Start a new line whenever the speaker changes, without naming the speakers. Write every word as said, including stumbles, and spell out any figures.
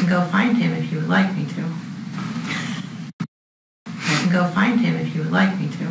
go find him if you would like me to. I can go find him if you would like me to.